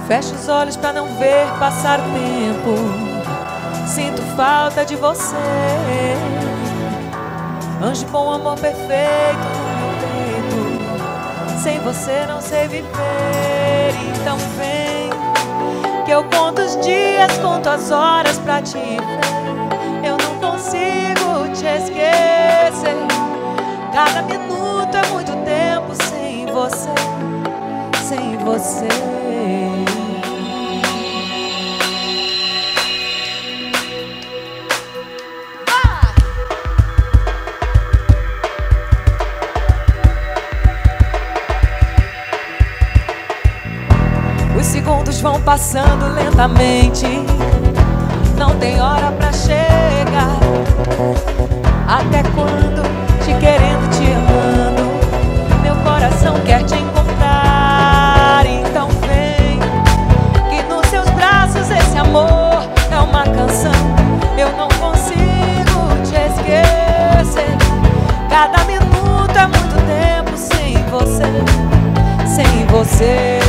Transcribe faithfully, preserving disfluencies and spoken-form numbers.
Fecho os olhos pra não ver passar o tempo. Sinto falta de você. Anjo bom, amor perfeito no meu peito. Sem você não sei viver. Então vem, que eu conto os dias, conto as horas pra te ver. Eu não consigo te esquecer. Cada minuto é muito tempo sem você, sem você. Os segundos vão passando lentamente, não tem hora pra chegar. Até quando, te querendo, te amando, meu coração quer te encontrar. Então vem, que nos seus braços esse amor é uma canção. Eu não consigo te esquecer. Cada minuto é muito tempo sem você, sem você.